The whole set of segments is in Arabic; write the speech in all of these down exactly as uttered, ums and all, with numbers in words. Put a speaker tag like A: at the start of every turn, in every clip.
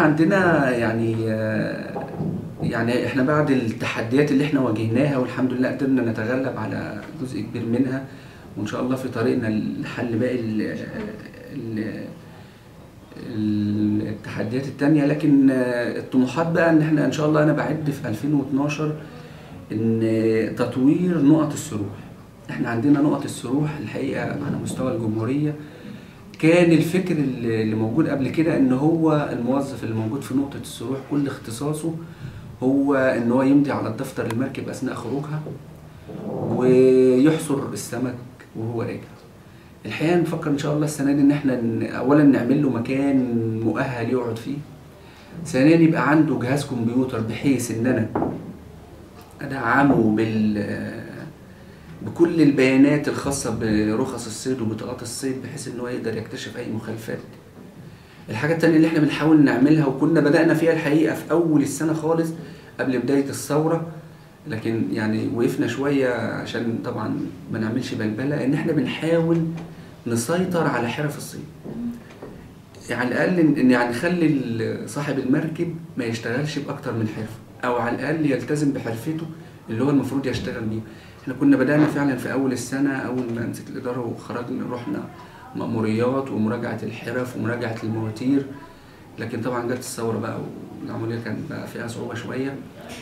A: عندنا يعني آه، يعني احنا بعد التحديات اللي احنا واجهناها والحمد لله قدرنا نتغلب على جزء كبير منها، وان شاء الله في طريقنا لحل باقي ال- ال- التحديات التانية. لكن آه، الطموحات بقى ان احنا ان شاء الله انا بعد في ألفين واتناشر ان تطوير نقط السروح. احنا عندنا نقط السروح الحقيقة على مستوى الجمهورية. كان الفكر اللي اللي موجود قبل كده ان هو الموظف اللي موجود في نقطة السروح كل اختصاصه هو ان هو يمضي على الدفتر المركب اثناء خروجها ويحصر السمك وهو راجع. الحقيقة نفكر ان شاء الله السنة دي ان احنا ن- اولا نعمل له مكان مؤهل يقعد فيه، ثانيا يبقى عنده جهاز كمبيوتر بحيث ان انا ادعمه بال بكل البيانات الخاصة برخص الصيد وبطاقات الصيد بحيث ان هو يقدر يكتشف اي مخالفات. الحاجة التانية اللي احنا بنحاول نعملها وكنا بدأنا فيها الحقيقة في أول السنة خالص قبل بداية الثورة، لكن يعني وقفنا شوية عشان طبعا ما نعملش بلبلة، إن احنا بنحاول نسيطر على حرف الصيد. يعني على الأقل إن يعني نخلي ال- صاحب المركب ما يشتغلش بأكتر من حرفة، أو على الأقل يلتزم بحرفته اللي هو المفروض يشتغل بيها. احنا كنا بدأنا فعلا في أول السنة، أول ما مسكت الإدارة وخرجنا رحنا مأموريات ومراجعة الحرف ومراجعة المواتير، لكن طبعا جت الثورة بقى والعملية كان بقى فيها صعوبة شوية.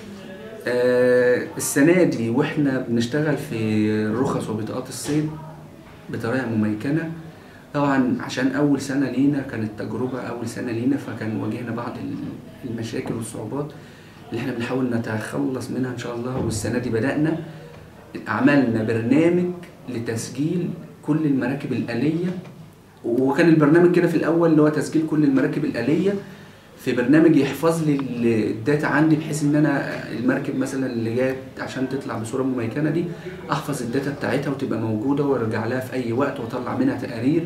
A: آه السنة دي واحنا بنشتغل في الرخص وبطاقات الصيد بطريقة مميكنة. طبعا عشان أول سنة لينا كانت تجربة، أول سنة لينا فكان واجهنا بعض المشاكل والصعوبات اللي احنا بنحاول نتخلص منها إن شاء الله. والسنة دي بدأنا عملنا برنامج لتسجيل كل المراكب الآلية، وكان البرنامج كده في الأول اللي هو تسجيل كل المراكب الآلية في برنامج يحفظ لي الداتا عندي، بحيث ان انا المركب مثلا اللي جات عشان تطلع بصوره مميكنه دي احفظ الداتا بتاعتها وتبقى موجوده وارجع لها في اي وقت واطلع منها تقارير.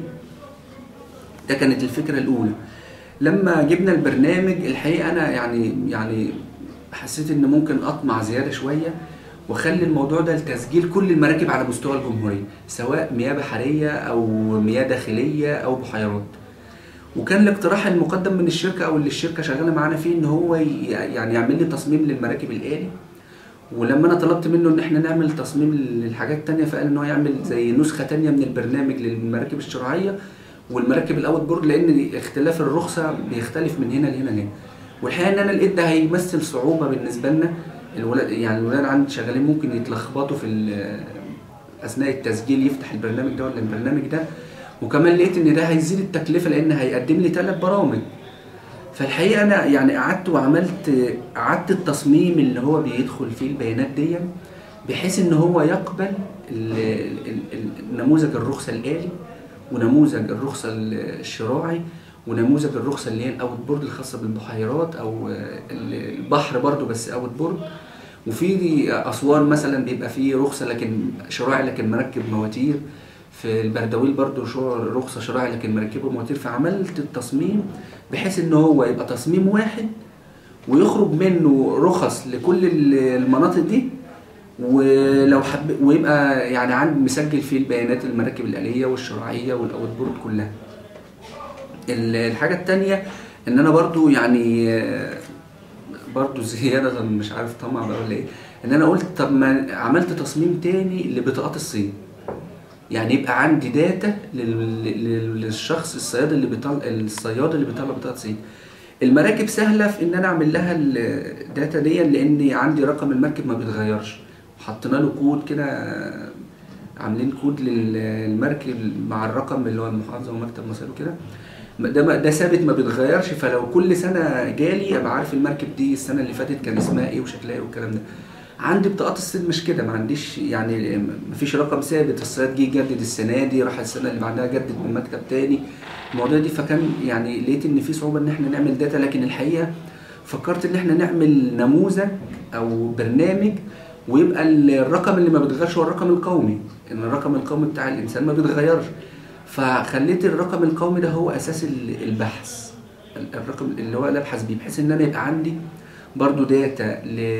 A: ده كانت الفكره الاولى. لما جبنا البرنامج الحقيقه انا يعني يعني حسيت ان ممكن اطمع زياده شويه واخلي الموضوع ده لتسجيل كل المراكب على مستوى الجمهوريه، سواء مياه بحريه او مياه داخليه او بحيرات. وكان الاقتراح المقدم من الشركه او اللي الشركه شغاله معانا فيه ان هو ي- يعني يعمل لي تصميم للمراكب الآلي. ولما انا طلبت منه ان احنا نعمل تصميم للحاجات التانية فقال ان هو يعمل زي نسخه تانية من البرنامج للمراكب الشراعيه والمراكب الاوت بورد، لان اختلاف الرخصه بيختلف من هنا لهنا لهنا. والحقيقه ان انا لقيت ده هيمثل صعوبه بالنسبه لنا. الولاد يعني الولاد عندي شغالين ممكن يتلخبطوا في ال- اثناء التسجيل يفتح البرنامج ده ولا البرنامج ده. وكمان لقيت ان ده هيزيد التكلفه لان هيقدم لي ثلاث برامج. فالحقيقه انا يعني قعدت وعملت قعدت التصميم اللي هو بيدخل فيه البيانات دي بحيث ان هو يقبل ال- ال- ال- نموذج الرخصه الآلي ونموذج الرخصه الشراعي ونموذج الرخصه اللي هي الاوت بورد الخاصه بالبحيرات او ال- البحر برضو بس اوت بورد. وفي اسوان مثلا بيبقى فيه رخصه لكن شراعي لكن مركب مواتير. في البردويل برضو شو رخصه شراعي لكن مركبه مواتير. فعملت التصميم بحيث ان هو يبقى تصميم واحد ويخرج منه رخص لكل المناطق دي، ولو حب ويبقى يعني عندي مسجل فيه البيانات المراكب الآلية والشراعية والاوت بورد كلها. ال- الحاجة التانية ان انا برضو يعني آه، برضو زيادة مش عارف طمع بقى ولا ايه، ان انا قلت طب ما عملت تصميم تاني لبطاقات الصيد. يعني يبقى عندي داتا لل- لل- للشخص الصياد اللي بيطلع الصياد اللي بيطلع بطاقة صيد. المراكب سهلة في ان انا اعمل لها الداتا دي لان عندي رقم المركب ما بيتغيرش، وحطينا له كود كده، عاملين كود للمركب مع الرقم اللي هو المحافظة ومكتب مصر وكده. ده ده ثابت ما بيتغيرش، فلو كل سنة جالي ابقى عارف المركب دي السنة اللي فاتت كان اسمها ايه وشكلها ايه والكلام ده. عندي بطاقات الصيد مش كده، ما عنديش يعني مفيش رقم ثابت. الصياد جه يجدد السنه دي راح السنه اللي بعدها جدد من مكتب تاني المواضيع دي. فكان يعني لقيت ان في صعوبه ان احنا نعمل داتا. لكن الحقيقه فكرت ان احنا نعمل نموذج او برنامج ويبقى الرقم اللي ما بيتغيرش هو الرقم القومي، ان الرقم القومي بتاع الانسان ما بيتغيرش. فخليت الرقم القومي ده هو اساس البحث، الرقم اللي هو اللي ابحث بيه، بحيث ان انا يبقى عندي برضو داتا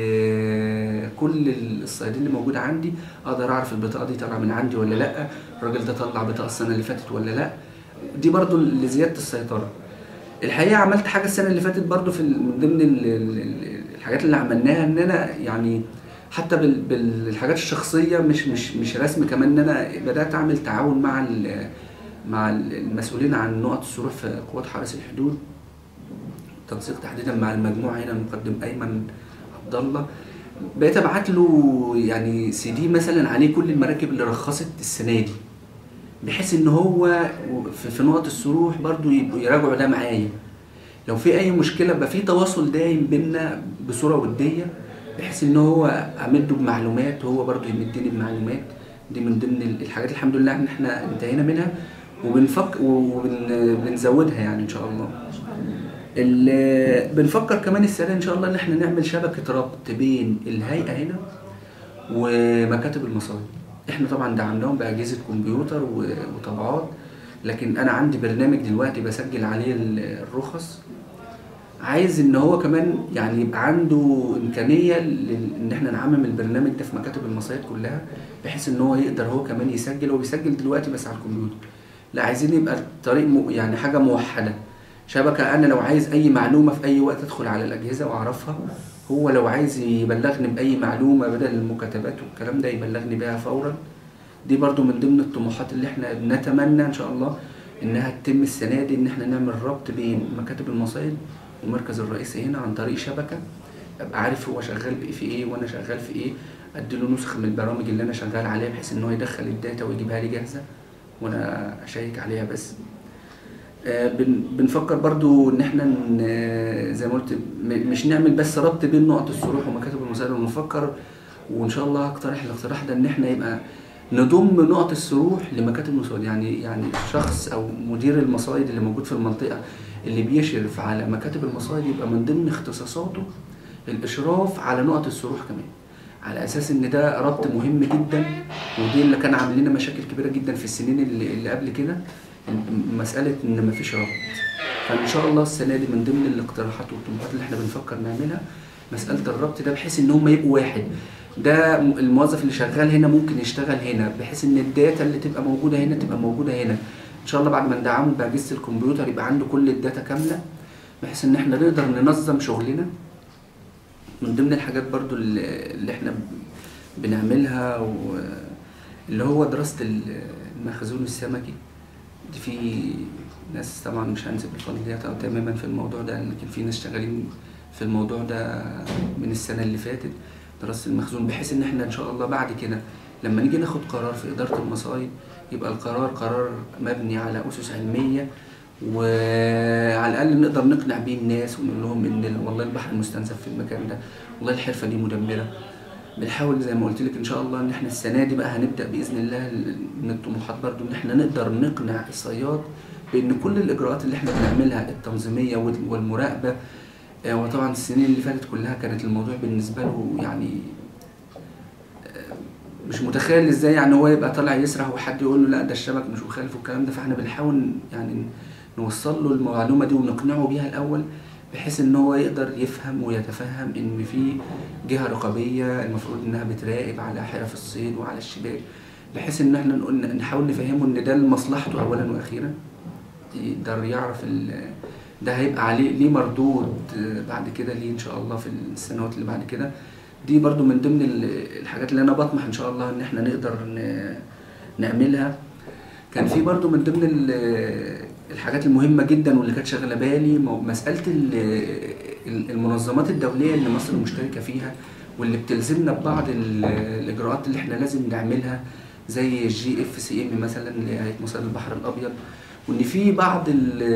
A: لكل الصيادين اللي موجودة عندي. اقدر اعرف البطاقة دي طالعة من عندي ولا لا، الراجل ده طلع بطاقة السنة اللي فاتت ولا لا. دي برضو لزيادة السيطرة. الحقيقه عملت حاجه السنه اللي فاتت برضو في ال- من ضمن ال- ال- ال- الحاجات اللي عملناها، ان انا يعني حتى بال- بالحاجات الشخصيه، مش مش مش رسم كمان، ان انا بدات اعمل تعاون مع ال- مع المسؤولين عن نقط الصروح في قوات حرس الحدود، تنسيق تحديدا مع المجموعه هنا المقدم ايمن عبد الله. بقيت ابعت له يعني سي دي مثلا عليه كل المراكب اللي رخصت السنه دي، بحيث ان هو في في نقط الصروح برضو يبقوا يراجعوا ده معايا، لو في اي مشكله يبقى في تواصل دايم بينا بصوره وديه، بحيث ان هو امده بمعلومات وهو برضو يمدني بمعلومات. دي من ضمن الحاجات الحمد لله ان احنا انتهينا منها، وبنفكر وبنزودها يعني ان شاء الله. ال- بنفكر كمان السنه ان شاء الله ان احنا نعمل شبكه ربط بين الهيئه هنا ومكاتب المصايد. احنا طبعا دعمناهم باجهزه كمبيوتر و- وطبعات، لكن انا عندي برنامج دلوقتي بسجل عليه ال- الرخص. عايز ان هو كمان يعني يبقى عنده امكانيه لل- ان احنا نعمم البرنامج ده في مكاتب المصايد كلها، بحيث ان هو يقدر هو كمان يسجل. هو بيسجل دلوقتي بس على الكمبيوتر، لا عايزين يبقى الطريق م- يعني حاجه موحده، شبكه. انا لو عايز اي معلومه في اي وقت ادخل على الاجهزه واعرفها، هو لو عايز يبلغني باي معلومه بدل المكاتبات والكلام ده يبلغني بيها فورا. دي برضو من ضمن الطموحات اللي احنا بنتمنى ان شاء الله انها تتم السنه دي، ان احنا نعمل ربط بين مكاتب المصايد والمركز الرئيسي هنا عن طريق شبكه، ابقى عارف هو شغال بإيه في ايه وانا شغال في ايه، اديله نسخ من البرامج اللي انا شغال عليها بحيث ان هو يدخل الداتا ويجيبها لي جاهزه وانا اشيك عليها بس. آه، بن- بنفكر برضو ان احنا ن- زي ما قلت م- مش نعمل بس ربط بين نقط الصروح ومكاتب المصايد، ونفكر وان شاء الله هقترح الاقتراح ده ان احنا يبقى نضم نقط الصروح لمكاتب المصايد. يعني يعني الشخص او مدير المصايد اللي موجود في المنطقه اللي بيشرف على مكاتب المصايد يبقى من ضمن اختصاصاته الاشراف على نقط الصروح كمان، على اساس ان ده ربط مهم جدا. ودي اللي كان عامل لنا مشاكل كبيره جدا في السنين اللي, اللي قبل كده، م- مساله ان مفيش ربط. فان شاء الله السنه دي من ضمن الاقتراحات والطموحات اللي احنا بنفكر نعملها مساله الربط ده، بحيث ان هم يبقوا واحد. ده م- الموظف اللي شغال هنا ممكن يشتغل هنا، بحيث ان الداتا اللي تبقى موجوده هنا تبقى موجوده هنا. ان شاء الله بعد ما ندعمه باجهزه الكمبيوتر يبقى عنده كل الداتا كامله، بحيث ان احنا نقدر ننظم شغلنا. من ضمن الحاجات برضو اللي اللي احنا بنعملها واللي هو دراسة المخزون السمكي. دي في ناس طبعا مش هنسيب الفضل ديت أو تماما في الموضوع ده، لكن في ناس شغالين في الموضوع ده من السنة اللي فاتت، دراسة المخزون، بحيث ان احنا ان شاء الله بعد كده لما نيجي ناخد قرار في إدارة المصايد يبقى القرار قرار مبني على أسس علمية، وعلى الاقل نقدر نقنع بيه الناس ونقول لهم ان والله البحر مستنزف في المكان ده، والله الحرفه دي مدمره. بنحاول زي ما قلت لك ان شاء الله ان احنا السنه دي بقى هنبدا باذن الله من الطموحات برضو ان احنا نقدر نقنع الصياد بان كل الاجراءات اللي احنا بنعملها التنظيميه والمراقبه. آه، وطبعا السنين اللي فاتت كلها كانت الموضوع بالنسبه له يعني مش متخيل ازاي يعني هو يبقى طالع يسرح وحد يقول له لا ده الشبك مش مخالف والكلام ده. فاحنا بنحاول يعني نوصل له المعلومه دي ونقنعه بيها الاول، بحيث ان هو يقدر يفهم ويتفهم ان في جهه رقابيه المفروض انها بتراقب على حرف الصيد وعلى الشباك، بحيث ان احنا نقول نحاول نفهمه ان ده لمصلحته اولا واخيرا، يقدر يعرف ده هيبقى عليه ليه مردود بعد كده ليه ان شاء الله في السنوات اللي بعد كده. دي برضو من ضمن الحاجات اللي انا بطمح ان شاء الله ان احنا نقدر نعملها. كان في برضو من ضمن الحاجات المهمة جدا واللي كانت شاغلة بالي مسألة المنظمات الدولية اللي مصر مشتركة فيها واللي بتلزمنا ببعض الاجراءات اللي احنا لازم نعملها، زي الجي اف سي ام مثلا اللي هي هيئة مصائد البحر الابيض، وان في بعض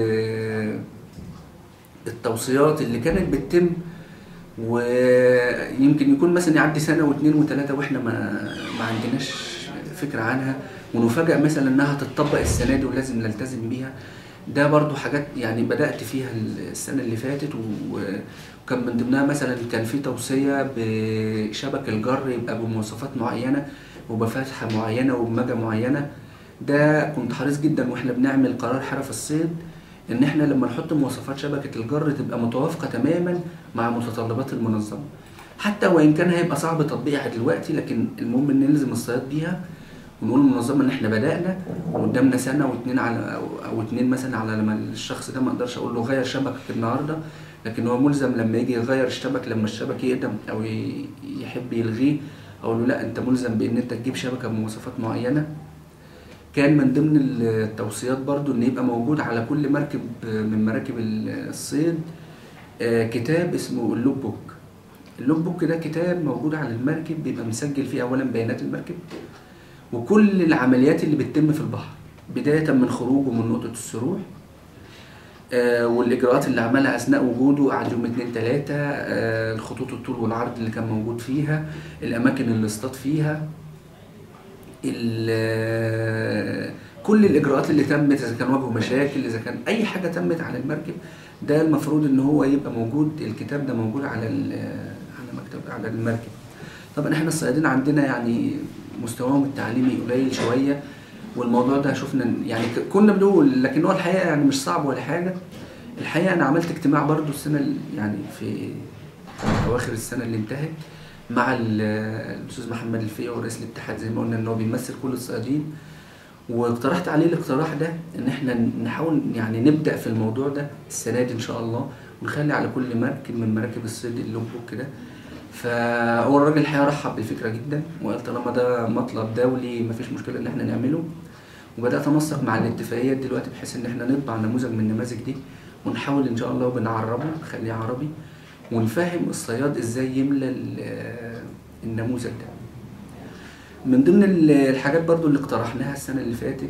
A: التوصيات اللي كانت بتتم ويمكن يكون مثلا يعدي سنه واثنين وثلاثه واحنا ما ما عندناش فكره عنها، ونفاجئ مثلا انها تتطبق السنه دي ولازم نلتزم بيها. ده برضو حاجات يعني بدات فيها السنه اللي فاتت، وكان من ضمنها مثلا كان في توصيه بشبك الجر يبقى بمواصفات معينه وبفتحه معينه وبمجا معينه. ده كنت حريص جدا واحنا بنعمل قرار حرف الصيد ان احنا لما نحط مواصفات شبكة الجر تبقى متوافقة تماما مع متطلبات المنظمة، حتى وان كان هيبقى صعب تطبيقها دلوقتي، لكن المهم ان نلزم الصياد بيها ونقول للمنظمه ان احنا بدانا وقدامنا سنه واتنين على او, أو اتنين مثلا على لما الشخص ده ما اقدرش اقول له غير شبكك النهارده، لكن هو ملزم لما يجي يغير الشبك لما الشبك يقدم او يحب يلغيه اقول له لا انت ملزم بان انت تجيب شبكه بمواصفات معينه. كان من ضمن التوصيات برضو ان يبقى موجود على كل مركب من مراكب الصيد كتاب اسمه اللوج بوك. اللوج بوك ده كتاب موجود على المركب بيبقى مسجل فيه اولا بيانات المركب وكل العمليات اللي بتتم في البحر بداية من خروجه من نقطة السروح والاجراءات اللي عملها اثناء وجوده، قعد يوم اتنين تلاتة، الخطوط الطول والعرض اللي كان موجود فيها، الاماكن اللي اصطاد فيها، كل الاجراءات اللي تمت، اذا كان واجهوا مشاكل، اذا كان اي حاجه تمت على المركب. ده المفروض ان هو يبقى موجود، الكتاب ده موجود على على مكتب على المركب. طبعا احنا الصيادين عندنا يعني مستواهم التعليمي قليل شويه، والموضوع ده شفنا يعني كنا بنقول، لكن هو الحقيقه يعني مش صعب ولا حاجه. الحقيقه انا عملت اجتماع برضو السنه يعني في اواخر السنه اللي انتهت مع الاستاذ محمد الفقي ورئيس الاتحاد زي ما قلنا ان هو بيمثل كل الصيادين، واقترحت عليه الاقتراح ده ان احنا نحاول يعني نبدا في الموضوع ده السنه دي ان شاء الله، ونخلي على كل مركب من مراكب الصيد اللوج بوك ده. فهو الراجل الحقيقه رحب بالفكره جدا وقال طالما ده مطلب دولي مفيش مشكله ان احنا نعمله. وبدات انسق مع الاتفاقيات دلوقتي بحيث ان احنا نطبع نموذج من النماذج دي ونحاول ان شاء الله بنعربه نخليه عربي ونفهم الصياد ازاي يملى النموذج ده. من ضمن الحاجات برضو اللي اقترحناها السنه اللي فاتت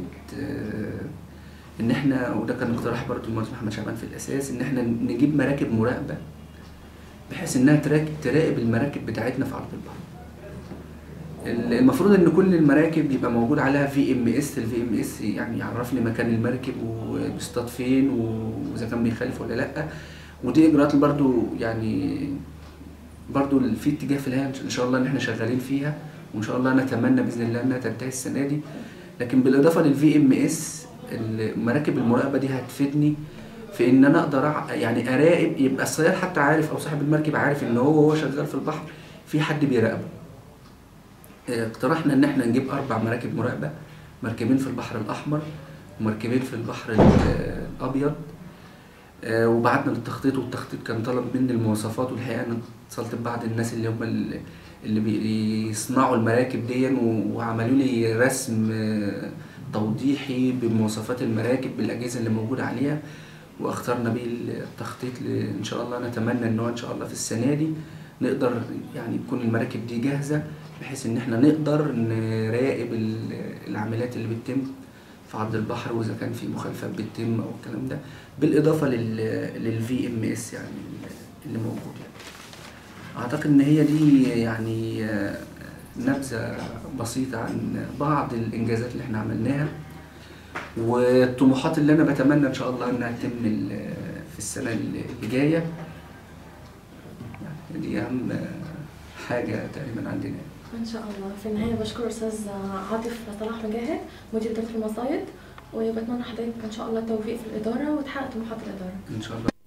A: ان احنا، وده كان اقتراح برضو المهندس محمد شعبان في الاساس، ان احنا نجيب مراكب مراقبه بحيث انها تراقب المراكب بتاعتنا في عرض البحر. المفروض ان كل المراكب يبقى موجود عليها في ام اس، الفي ام اس يعني يعرفني مكان المركب وبيصطاد فين واذا كان بيخالف ولا لا. ودي اجراءات برضو يعني برضو في اتجاه في الهيئه ان شاء الله ان احنا شغالين فيها، وان شاء الله نتمنى باذن الله انها تنتهي السنه دي. لكن بالاضافه للفي ام اس المراكب المراقبه دي هتفيدني في ان انا اقدر يعني اراقب، يبقى الصياد حتى عارف او صاحب المركب عارف ان هو وهو شغال في البحر في حد بيراقبه. اقترحنا ان احنا نجيب اربع مراكب مراقبه، مركبين في البحر الاحمر ومركبين في البحر الابيض، وبعتنا للتخطيط، والتخطيط كان طلب مني المواصفات، والحقيقه انا اتصلت ببعض الناس اللي هم اللي بيصنعوا المراكب دي وعملوا لي رسم توضيحي بمواصفات المراكب بالاجهزه اللي موجوده عليها، واخترنا بيه التخطيط. ان شاء الله نتمنى ان هو ان شاء الله في السنه دي نقدر يعني تكون المراكب دي جاهزه بحيث ان احنا نقدر نراقب العمليات اللي بتتم في عرض البحر، واذا كان في مخالفات بتتم او الكلام ده، بالاضافه للفي ام اس يعني اللي موجود. يعني اعتقد ان هي دي يعني نبذه بسيطه عن بعض الانجازات اللي احنا عملناها والطموحات اللي انا بتمنى ان شاء الله انها تتم في السنه اللي جايه. يعني دي اهم حاجه تقريبا عندنا
B: ان شاء الله. في النهايه بشكر استاذ عاطف صلاح مجاهد مدير اداره المصايد، وبتمنى حضرتك ان شاء الله التوفيق في الاداره وتحقق طموحات الاداره
A: ان شاء الله.